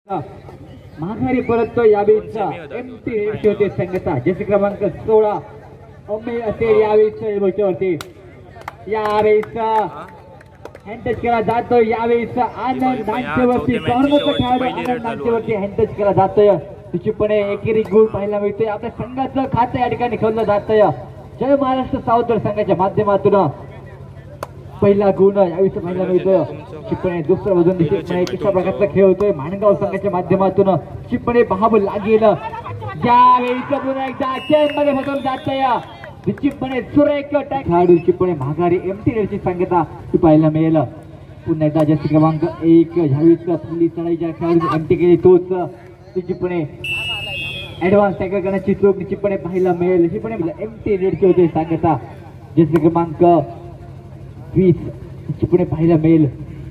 माघारी परततो यावेळीचा एमटी रेडिओ संघाचा जर्सी क्रमांक 16 अमेय असेल यावेळीच्या मोर्चावरती यावेळीचा हँडटच केला जातो यावेळीचा आनंद नाट्यवरती कॉर्नरचा खेळाडू आनंद नाट्यवरती हँडटच केला जातोय निश्चितपणे एकेरी गोल पाहायला मिळतोय आपल्या संघाचं खातं या ठिकाणी खेळलं जातंय जय महाराष्ट्र सावतर संघाच्या माध्यमातून पहिला गुण यावेळी पाहायला मिळतोय चिपणे दुसरा वजन निश्चितपणे कशा प्रकारचा खेळ होतोय माणगाव संघाच्या माध्यमातून चिपणे पाहावं लागेल यावेळीचं पुन्हा एकदा चेंबमध्ये फसवून जातंय निश्चितपणे सुरेख खेळाडू चिपणे माघारी एमटी रेडची सांगता पाहायला मिळेल पुन्हा एकदा जर्सी क्रमांक 1 ह्यावेळीच पहिली चढाईच्या खेळाडू एमटी केली तोच निश्चितपणे ऍडव्हान्स टॅकल करण्याची चूक निश्चितपणे पाहायला मिळेल निश्चितपणे एमटी रेडची होते सांगता जर्सी क्रमांक 20 निश्चितपणे पाहायला मिळेल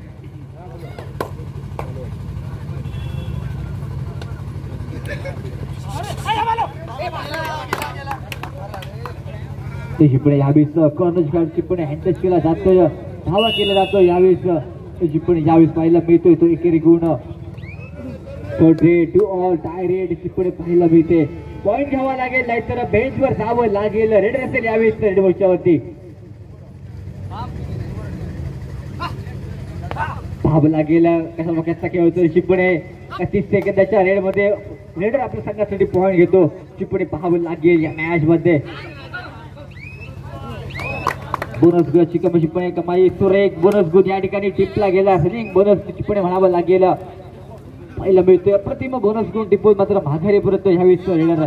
चिपणे यावेळेस कॉर्नर चिपणे हँडटच केला जातोय धावा केला जातोय यावेळेस चिपणे यावेळेस पाहायला मिळतोय तो एकेरी गुण do or die raid Chipne पाहायला मिळते पॉईंट घ्यावा लागेल नाहीतर बेंचवर जावं लागेल रेड असेल यावेळेस रेड मोर्चावरती धाव लागेल कशा प्रकारचा खेळ होतो चिपणे 30 सेकंदाच्या रेड मध्ये रेडर आपल्या संघासाठी पॉईंट घेतो चिपणे पाहावं लागेल या मॅच मध्ये बोनस गुणाची कमी कमाई सुरेख बोनस गुण या ठिकाणी टिपला गेला रनिंग बोनस चिपणे म्हणावं लागेल पहिला मिळतोय अप्रतिम बोनस गुण टिपून मात्र माघारी परत यावेळेस रेडर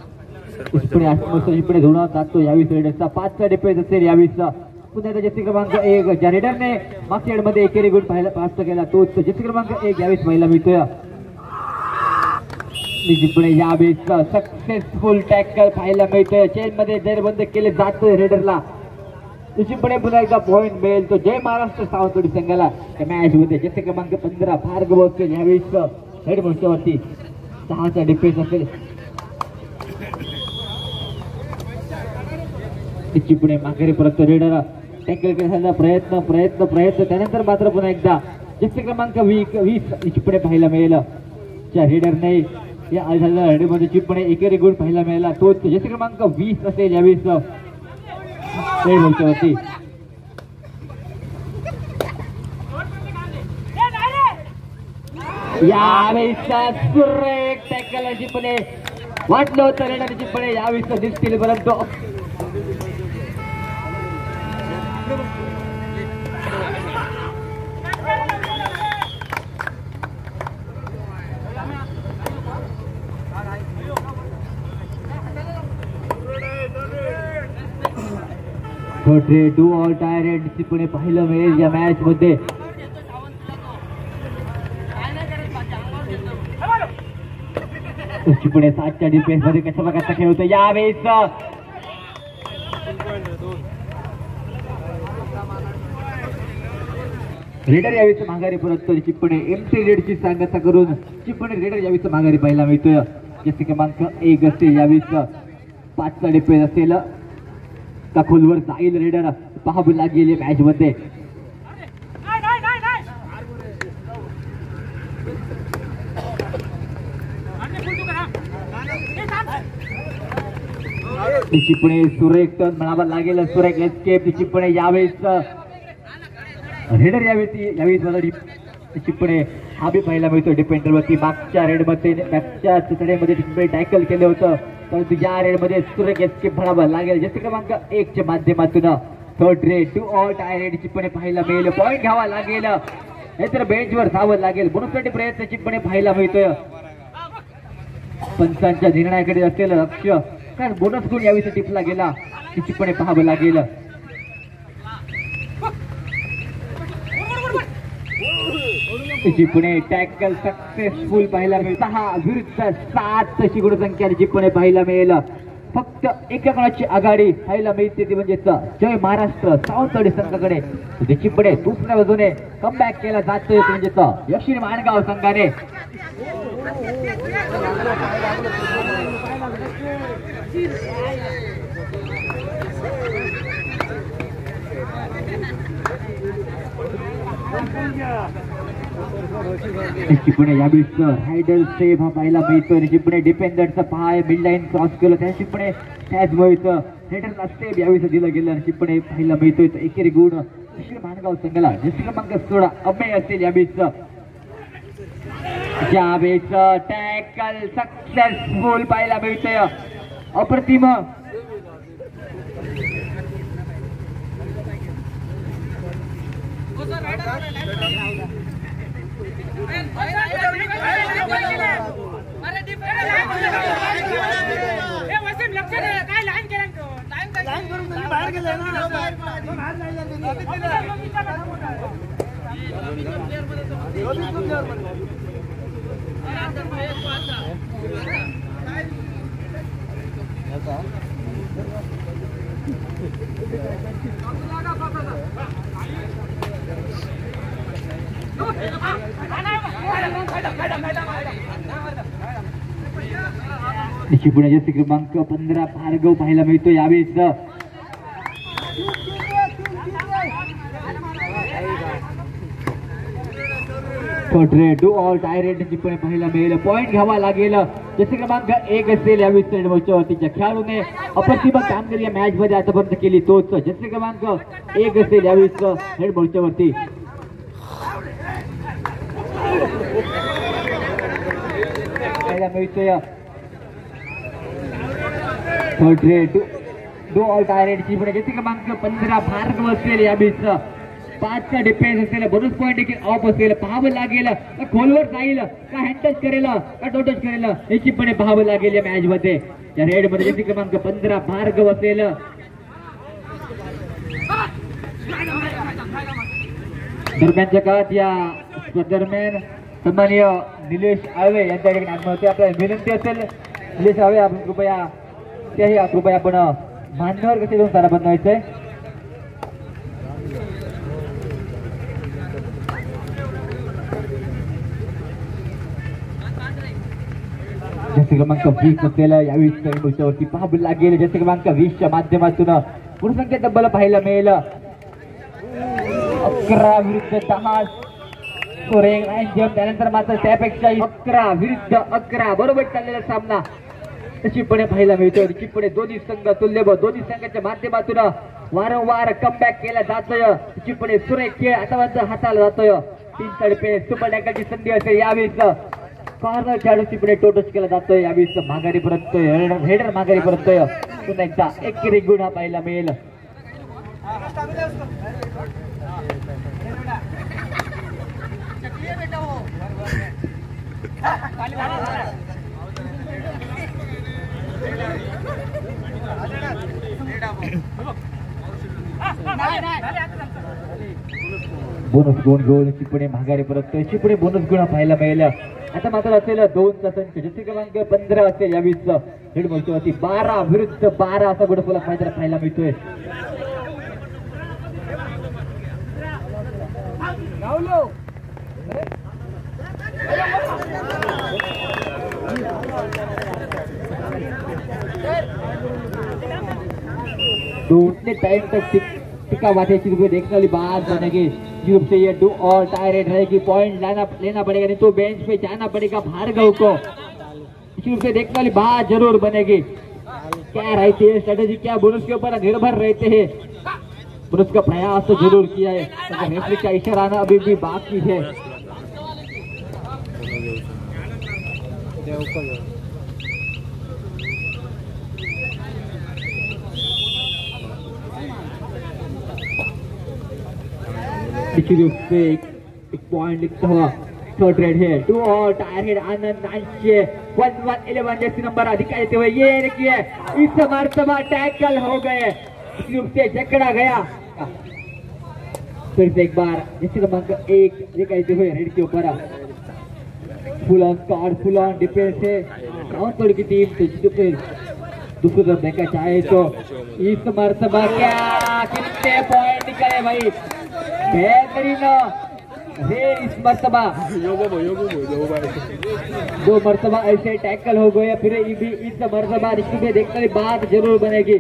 चिपणे धुणं जातो यावेळेस रेडरचा 5चा डिफेन्स असेल यावेळेस पुन्हा जर्सी क्रमांक 1 ज्या रेडरने मागच्या मध्ये एकेरी गुण प्राप्त केला तोच जर्सी क्रमांक 1 यावेळेस पाहायला मिळतोय चिपणे यावेळेस सक्सेसफुल टॅकल पाहायला मिळतोय चेन मध्ये जेरबंद केले जातोय रेडरला निश्चितपणे पुन्हा एकदा पॉईंट मिळेल तो जय महाराष्ट्र सावंतवाडी संघाला त्या मॅच मध्ये जर्सी क्रमांक 15 भार्गव असेल यावेळेस हेड मोर्चावरती 6चा डिफेन्स असेल चिपणे माघारी परत रेडर टॅकल करण्याचा प्रयत्न त्यानंतर मात्र पुन्हा एकदा जर्सी क्रमांक 20 चिपणे पाहायला मिळेल त्या रेडरने या रेडमध्ये चिपणे एकेरी गुण पाहायला मिळाला तोच जर्सी क्रमांक 20 असेल यावेळेस रेड मोर्चावरती यावेळेस सुरेख टॅकल चिपणे वाटलं होतं रेडर चिपणे यावेळेस दिसतील परंतु do or die raid Chipne पाहायला मिळेल या मॅच मध्ये चिपणे 7च्या डिफेन्स मध्ये कशा प्रकारचा खेळ होतो यावेळेस रेडर यावेळेस माघारी परततो चिपणे एमटी रेडची सांगता करून चिपणे रेडर यावेळेस माघारी पाहायला मिळतोय जर्सी क्रमांक 1 असेल यावेळेस 5चा डिफेन्स असेल का खोलवर जाईल रेडर पाहावं लागेल मॅच मध्ये चिपणे सुरेख टर्न म्हणावं लागेल सुरेख एस्केप चिपणे यावेळेस रेडर यावेळेस चिपणे हा बी पाहायला मिळतो डिफेंडर वरती मागच्या रेड मध्ये मागच्या चितड्यामध्ये चिपणे टॅकल केलं होतं परंतु या रेड मध्ये सुरेख एस्केप म्हणावं लागेल जर्सी क्रमांक 1 च्या माध्यमातून third raid do or die raid Chipne पाहायला मिळेल पॉईंट घ्यावा लागेल नाहीतर बेंचवर जावं लागेल बोनससाठी प्रयत्न चिपणे पाहायला मिळतोय पंचांच्या निर्णयाकडे असलेलं लक्ष कारण बोनस गुण यावेळी टिपला गेला चिपणे पाहावं लागेल चिपणे टॅकल सक्सेसफुल पाहायला मिळेल 6 विरुद्ध 7 तशी गुणसंख्या चिपणे पाहायला मिळेल फक्त एका गुणाची आघाडी पाहायला मिळते ती म्हणजेच जय महाराष्ट्र सावंतवाडी संघाकडे चिपणे दुसऱ्या बाजूने कमबॅक केला जातोय म्हणजेच यक्षिणी माणगाव संघाने निश्चितपणे यावेळेस हायडल सेव्ह हा पाहायला मिळतोय. निश्चितपणे डिफेंडरचा पाय मिड लाईन क्रॉस केलं त्याशिवाय त्याचमुळे हेडरला सेव्ह यावेळेस दिलं गेलं. निश्चितपणे पाहायला मिळतोय एकेरी गुण माणगाव संघाला. जसे क्रमांक 16 अमेय असेल यावेळेस. यावेळेस टॅकल सक्सेसफुल पाहायला मिळतोय. अप्रतिम निश्चितपणे जसे क्रमांक 15 भार्गव पाहायला मिळतो यावेळेस. डू ऑल डायरेक्ट निश्चितपणे पाहायला मिळेल. पॉईंट घ्यावा लागेल. जसे क्रमांक 1 असेल यावेळेस वरतीच्या खेळाडूने अप्रतिम कामगिरी या मॅच मध्ये आतापर्यंत केली तोच. जसे क्रमांक 1 असेल यावेळेस हेड मोर्चा वरती. पाहायला मिळतोय डू ऑल डायरेक्ट निश्चितपणे जसे क्रमांक 15 भार्गव असेल यावेळेस. 5चा डिफेन्स असेल. बोनस पॉईंट देखील ऑफ असेल. पाहावं लागेल खोलवर जाईल का हँडटच करेल का डोटच करेल निश्चितपणे पाहावं लागेल या मॅच मध्ये. या रेड मध्ये जसे क्रमांक 15 भार्गव असेल. दरम्यानच्या काळात या दरम्यान सन्माननीय निलेश आळवे यांच्याकडे आपल्याला विनंती असेल. निलेश आळवे आपण कृपया आपण मान्यवर कसे दोन सारा बनवायचंय. जसे क्रमांक 20 असेल यावेळी पाहावं लागेल. जसे क्रमांक 20च्या माध्यमातून गुणसंख्या डब्बल पाहायला मिळेल. 11 विरुद्ध 10 त्यानंतर मात्र त्यापेक्षा 11 विरुद्ध 11 बरोबर चाललेला सामना निश्चितपणे पाहायला मिळतोय. निश्चितपणे दोन्ही संघ तुल्यबळ. दोन्ही संघाच्या माध्यमातून वारंवार कमबॅक केला जातोय. निश्चितपणे सुरेख खेळ आता हाताला जातोय. 3 तडपे सुपर टॅकलची संधी असेल यावेळेस. कॉर्नर खेळाडूची पुढे टोटच केला जातोय यावेळेस. माघारी परततोय हेडर माघारी परततोय. पुन्हा एकदा एकेरी गुण हा पाहायला मिळेल. बोनस गुण गोल चिपणे माघारी परततोय. चिपणे बोनस गुण पाहायला मिळेल. आता मात्र असेल 2चा संच. जसे क्रमांक 15 असेल यावेळेस हेड मोर्चावरती. 12 विरुद्ध 12 असा गुणफलक पाहायला मिळतोय. दोनने टाइम तक टिका वाटे देखने वाली बात बनेगी. यूरोप से ये डू और टायरेट रहेगी. पॉइंट लेना पड़ेगा नहीं तो बेंच पे जाना पड़ेगा भार्गव को. यूरोप से देखने वाली बात जरूर बनेगी. क्या रहती है स्ट्रेटेजी, क्या बोनस के ऊपर निर्भर रहते हैं. बोनस का प्रयास तो जरूर किया है. रेफरी का इशारा आना अभी भी बाकी है. रूप से एक पॉइंट लिखता हुआ थर्ड रेड है. टू और टायर हेड आनंद 1-1-11 जैसे नंबर अधिकार देते हुए ये देखिए इस मर्तबा टैकल हो गए. रूप से जकड़ा गया. फिर से एक बार जैसे क्रमांक 1 ये कहते हुए रेड के ऊपर full on squad full on defence है. रावणतोड़ की टीम दूसरी तरफ देखा चाहे तो इस मर्तबा क्या कितने पॉइंट निकले भाई. बेहतरीन इस मर्तबा 2 मर्तबा ऐसे टैकल हो गए. फिर इस मर्तबा रिश्ते देखने की बात जरूर बनेगी.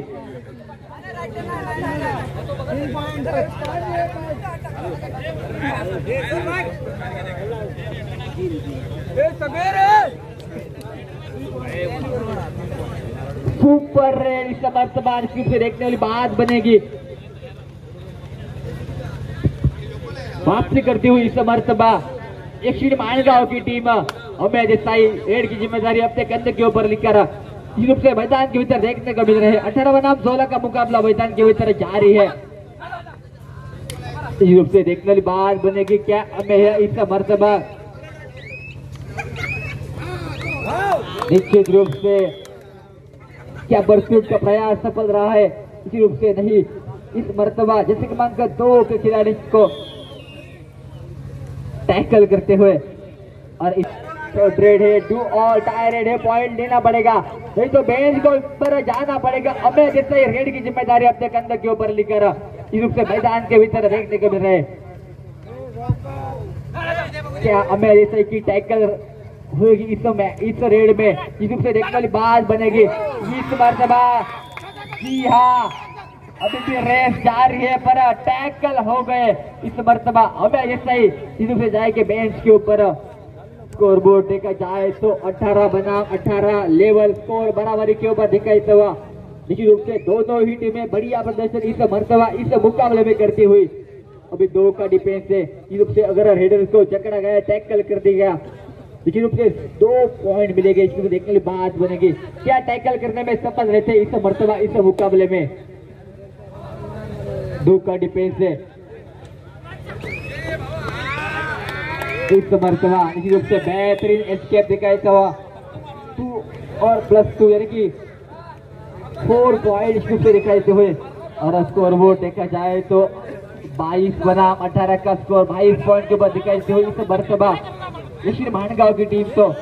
सुपर रेड इस मर्तबा से देखने वाली बात बनेगी। वापसी करती हुई इस मर्तबा एक मानगांव की टीम अमेय देसाई रेड की जिम्मेदारी अपने कंधे के ऊपर लेकर रूप से मैदान के भीतर देखने को मिल रहे हैं। 18 बनाम 16 का मुकाबला मैदान के भीतर जारी है। इस रूप से देखने वाली बात बनेगी क्या अमेय इस मर्तबा निश्चित रूप से क्या परस्यूट का प्रयास सफल रहा है? इसी रूप से नहीं, इस मर्तबा जैसे क्रमांक 2 के खिलाड़ी को टैकल करते हुए और इस रेड है, डू और टाई रेड है, पॉइंट लेना पड़ेगा नहीं तो बेंच को ऊपर जाना पड़ेगा। अमेय देसाई रेड की जिम्मेदारी अपने कंधे के ऊपर लेकर इस रूप से मैदान के भीतर देखने को मिल रहे। क्या अमेय देसाई की टैकल होगी इस रेड में? इस रूप से देखने वाली बात बनेगी। इस मर्तबा जी हाँ, अभी भी रेस जारी है पर टैकल हो गए इस मर्तबा अमेय देसाई। इस रूप से जाएंगे बेंच के ऊपर। स्कोर बोर्ड देखा जाए तो 18 बनाम 18 लेवल स्कोर बराबरी के ऊपर दिखाई हुआ। निश्चित रूप से दोनों ही टीमें बढ़िया प्रदर्शन इस मर्तबा इस मुकाबले में करती हुई। अभी 2 का डिफेंस है। इस रूप से अगर हेडर को जकड़ा गया, टैकल कर दिया गया, निश्चित रूप से 2 पॉइंट मिलेंगे। इसको देखने की बात बनेगी क्या टैकल करने में सफल रहते इस मर्तबा इस मुकाबले में। 2 का डिफेंस है इस मर्तबा। निश्चित रूप से बेहतरीन एस्केप दिखाई हुआ। 2 और +2 यानी कि 4 पॉइंट से दिखाई हुए। और स्कोर बोर्ड देखा जाए तो 22 बनाम 18 का स्कोर 22 पॉइंट के ऊपर दिखाई हुई इस मर्तबा दक्षिण मानगांव की टीम। तो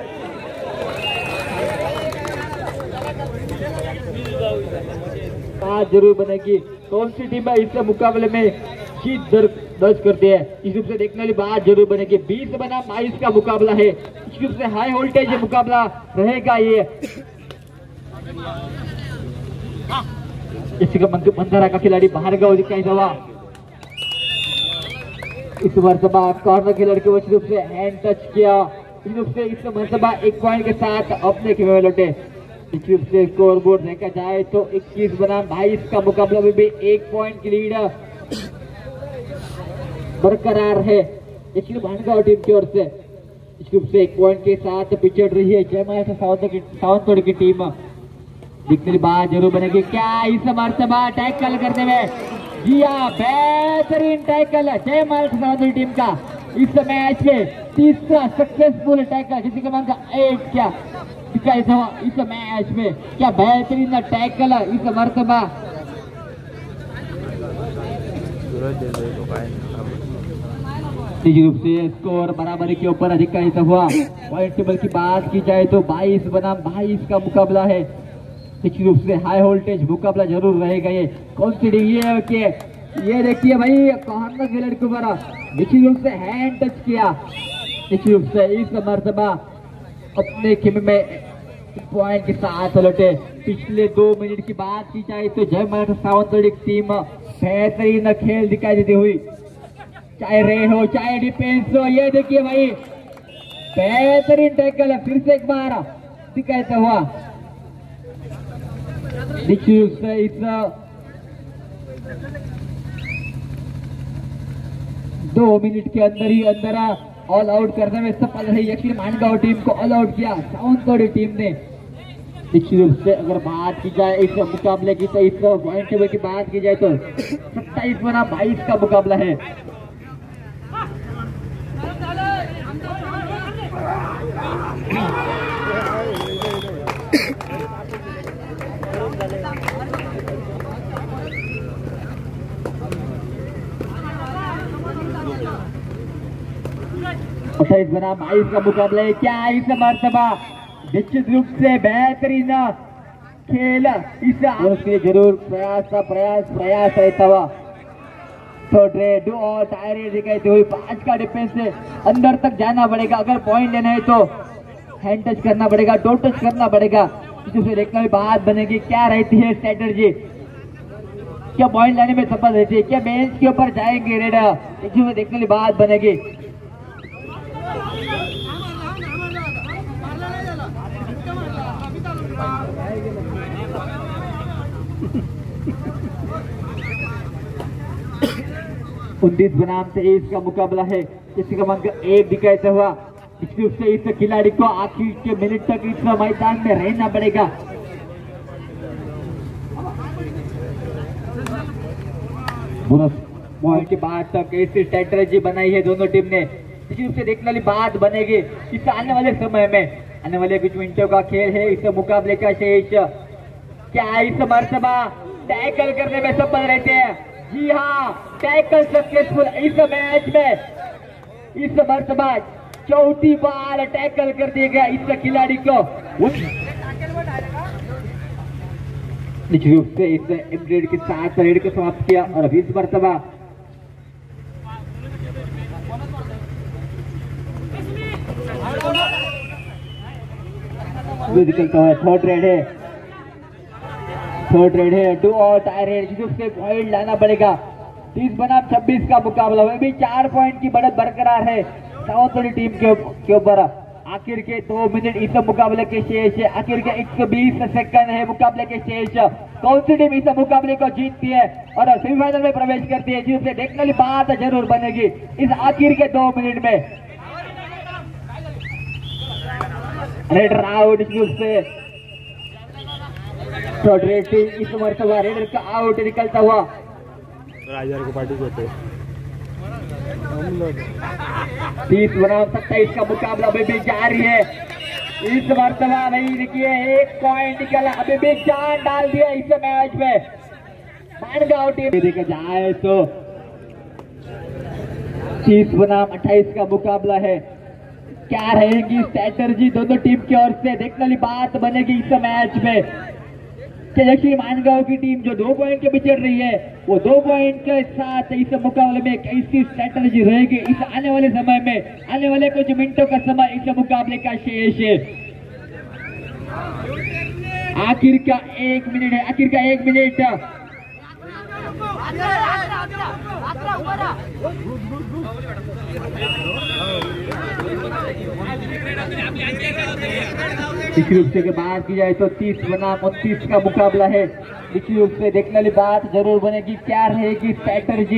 बात जरूर बनेगी कौन सी टीम है इस मुकाबले में जीत दर्ज करती है। इस रूप से देखने वाली बात जरूर बनेगी। 20 बनाम 22 का मुकाबला है। इस रूप से हाई वोल्टेज मुकाबला रहेगा ये। इसी का मंदरा का खिलाड़ी बाहर का दिखाई दवा। इस मर्तबा कॉर्नर के लड़के को रूप से हैंड टच किया। इस रूप से इस मर्तबा 1 पॉइंट के साथ अपने खेमे में लौटे। इस रूप से स्कोर बोर्ड देखा जाए तो 21 बनाम 22 का मुकाबला में भी 1 पॉइंट की लीड बरकरार है दक्षिण मानगांव टीम की ओर से। इस रूप से 1 पॉइंट के साथ पिछड़ रही है जयमाल सावंतवाड़ी की टीम। दिखने बात जरूर बनेगी क्या इस मर्तबा टैकल करने में जिया बेहतरीन टैकल है जयमाल सावंतवाड़ी टीम का इस मैच में। तीसरा सक्सेसफुल टैकल जिसके क्रमांक 8 क्या दिखाई था इस मैच में। क्या बेहतरीन टैकल है इस मर्तबा। रूप से स्कोर बराबरी के ऊपर अधिकारित हुआ। पॉइंट टेबल की बात की जाए तो 22 बनाम 22 का मुकाबला है। निश्चित रूप से हाई वोल्टेज मुकाबला जरूर रहेगा। ये कौन सी टीम ये देखिए भाई कॉर्नर के लड़के पर निश्चित रूप से हैंड टच किया। निश्चित रूप से इस मर्तबा अपने खेमे में पॉइंट के साथ लौटे। पिछले 2 मिनट की बात की जाए तो जयमाल सावंतवाड़ी टीम बेहतरीन खेल दिखाई देती हुई, चाहे रेड हो चाहे डिफेंस हो। ये देखिए भाई बेहतरीन टैकल है। फिर से एक बार दिखाता हुआ। निश्चित रूप से इस 2 मिनट के अंदर ही अंदर ऑल आउट करने में सफल रही दक्षिण मानगांव टीम को ऑल आउट किया सावंतवाड़ी टीम ने। निश्चित रूप से अगर बात की जाए इस मुकाबले की तो इस पॉइंट टेबल की बात की जाए तो 27 बनाम 22 का मुकाबला है। बनाम 22 का मुकाबला है। क्या इस मर्तबा निश्चित रूप से बेहतरीन खेल इस उसके जरूर प्रयास है तवा डू और टायर दिखाते हुए 5 का डिफेंस से अंदर तक जाना पड़ेगा। अगर पॉइंट लेना है तो हैंड टच करना पड़ेगा, टो टच करना पड़ेगा। इससे देखने की बात बनेगी क्या रहती है स्ट्रेटजी, क्या पॉइंट लेने में सफल रहती है, क्या बेंच के ऊपर जाएंगे रेड, इसमें देखने की बात बनेगी। उन्नीस बनाम 23 का मुकाबला है। इस क्रमांक 1 दिखाते हुआ से इस खिलाड़ी को आखिर के मिनट तक इस मैदान में रहना पड़ेगा। पॉइंट के बाद तक ऐसी स्ट्रेटजी बनाई है दोनों टीम ने। से देखने वाली बात बनेगी इस आने वाले समय में, आने वाले कुछ मिनटों का खेल है इस मुकाबले का शेष। क्या इस मर्तबा टैकल करने में सफल रहते हैं? जी हाँ, टैकल सक्सेसफुल इस मैच में। इस मर्तबा चौथी बार टैकल कर दिया गया इस खिलाड़ी को। निश्चित रूप से इस एम्ब्रेड के साथ रेड को समाप्त किया और अभी इस मर्तबा निकलता है। थर्ड रेड है, थर्ड रेड है, 2 और टायर रेड जिससे पॉइंट लाना पड़ेगा। 30 बनाम 26 का मुकाबला, वह भी 4 पॉइंट की बढ़त बरकरार है साउथ वाली टीम के ऊपर। आखिर के 2 मिनट इस मुकाबले के शेष है, आखिर के 120 सेकंड है मुकाबले के शेष। कौन सी टीम इस मुकाबले को जीतती है और सेमीफाइनल में प्रवेश करती है, जिससे देखने वाली बात जरूर बनेगी इस आखिर के 2 मिनट में। रेड राउंड से इस मर्तबा रेडर का आउट निकलता हुआ राजा को पार्टी देते 30 बनाम 27 का मुकाबला अभी भी जारी है। इस मर्तबा नहीं देखिए 1 पॉइंट निकला, अभी भी जान डाल दिया इस मैच में मानगांव टीम। देखा जाए तो 30 बनाम 28 का मुकाबला है। क्या रहेगी स्ट्रैटेजी दोनों टीम की ओर से, देखने वाली बात बनेगी इस मैच में। दक्षिण मानगांव की टीम जो 2 पॉइंट के पीछे रही है, वो 2 पॉइंट के साथ इस मुकाबले में कैसी स्ट्रैटेजी रहेगी इस आने वाले समय में, आने वाले कुछ मिनटों का समय इस मुकाबले का शेष है। आखिर का 1 मिनट है, आखिर का 1 मिनट। निश्चित रूप से बात की जाए तो 30 बनाम 29 का मुकाबला है। निश्चित रूप से देखने वाली बात जरूर बनेगी, क्या रहेगी स्ट्रैटेजी।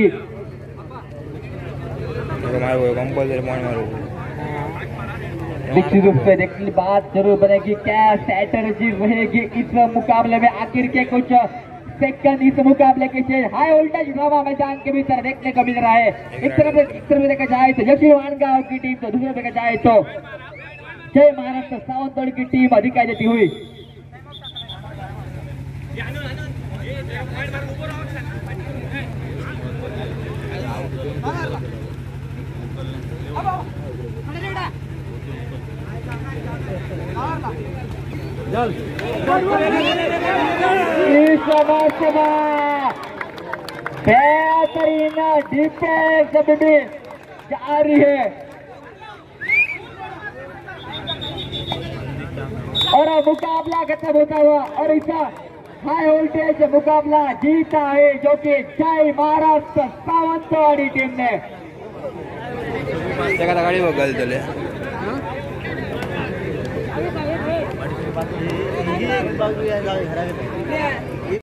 निश्चित रूप से देखने वाली बात जरूर बनेगी, क्या स्ट्रैटेजी रहेगी इस मुकाबले में। आखिर के कुछ सेकंड इस मुकाबले के शेष। हाई वोल्टेज ड्रामा मैदान के भीतर देखने को मिल रहा है। एक तरफ देखा जाए तो दक्षिण मानगांव की टीम, तो दूसरे देखा जाए तो जय महाराष्ट्र सावंतवाड़ी की टीम दिखाई देती हुई। बेहतरीन डिफेंस अभी भी जारी है और मुकाबला खत्म होता हुआ और ऐसा हाई वोल्टेज मुकाबला जीता है जो कि जय महाराष्ट्र सावंतवाड़ी टीम ने।